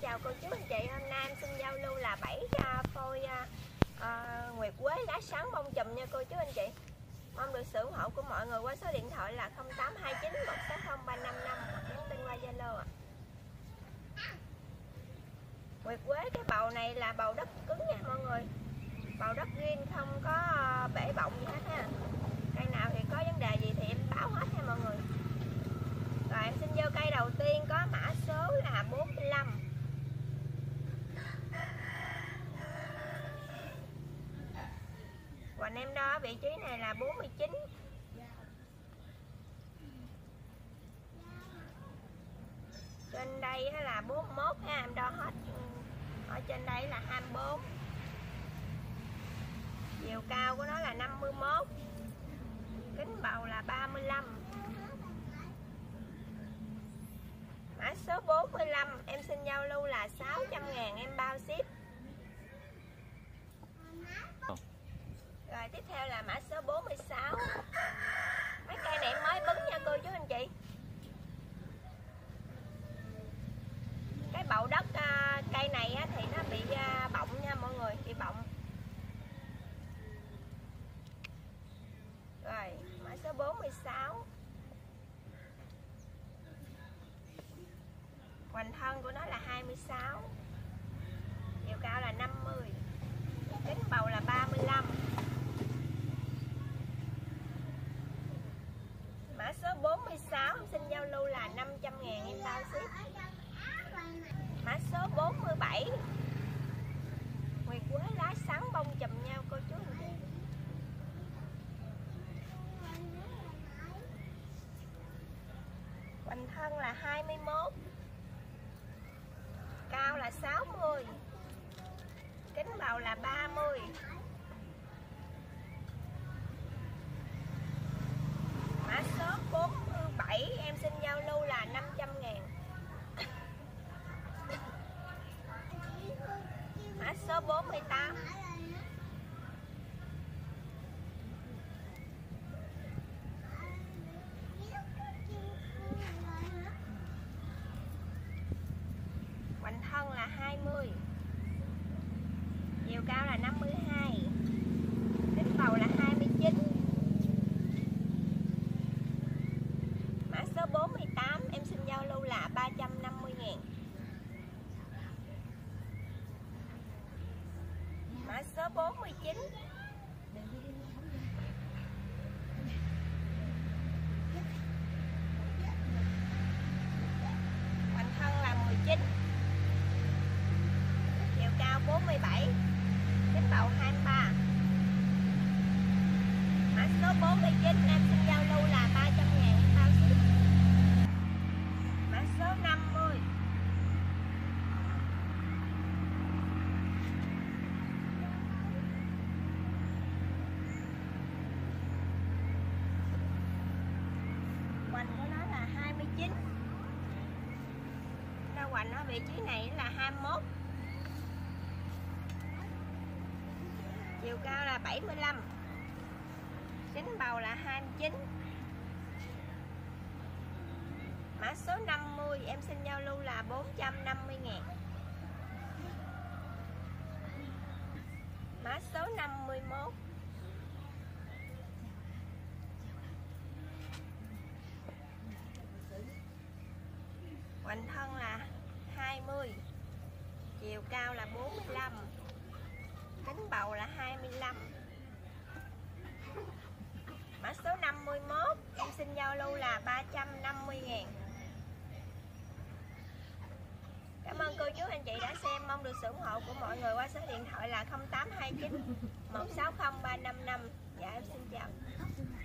chào cô chú anh chị. Hôm nay em xin giao lưu là 7 phôi nguyệt quế lá sắn bông chùm nha cô chú anh chị. Mong được sự ủng hộ của mọi người qua số điện thoại là 0829 160 355 hoặc nhắn tin qua Zalo ạ. Nguyệt quế cái bầu này là bầu đất cứng nha mọi người, bầu đất riêng, không có bể bọng gì hết ha. Cây nào thì có vấn đề gì thì em báo hết nha mọi người. Rồi em xin vô cây đầu tiên, có mã số là 45. Hoành em đo vị trí này là 49. Trên đây là 41 ha, em đo hết. Ở trên đây là 24. Chiều cao của nó là 51. Kính bầu là 35. Mã số 45 em xin giao lưu là 600.000, em bao ship. Rồi tiếp theo là mã số 46. Mấy cây này mới bứng nha cô chú anh chị. Cái bậu đất cây này thì nó bị bọng nha mọi người, bị bọng. Rồi mã số 46. Hoành thân của nó là 26. Chiều cao là 50. Kính bầu là 35. Mã số 46 em xin giao lưu là 500.000, em bao ship. Mã số 47. Nguyệt quế lá sắn bông chùm nhau cô chú anh chị. Hoành thân là 21. Cao là 60. Kính bầu là 30. Mã số 47 em xin giao lưu là 500.000. Mã số 48. Hoành thân là 20. Chiều cao là 52. Kính bầu là 29. Mã số 48 em xin giao lưu là 350.000. Mã số 49. Hoành thân là 19. Chiều cao 47. Kính bầu 23. Mã số 49 em xin giao lưu là 300.000, em bao ship. Mã số 50. Hoành của nó là 29. Đâu hoành ở vị trí này là 21. Chiều cao là 75. Kính bầu là 29. Mã số 50 em xin giao lưu là 450.000. Mã số 51. Hoành thân là 20. Chiều cao là 45. Kính bầu là 25. Mã số 51 em xin giao lưu là 350.000. Cảm ơn cô chú anh chị đã xem. Mong được sự ủng hộ của mọi người qua số điện thoại là 0829 160 355. Dạ em xin chào.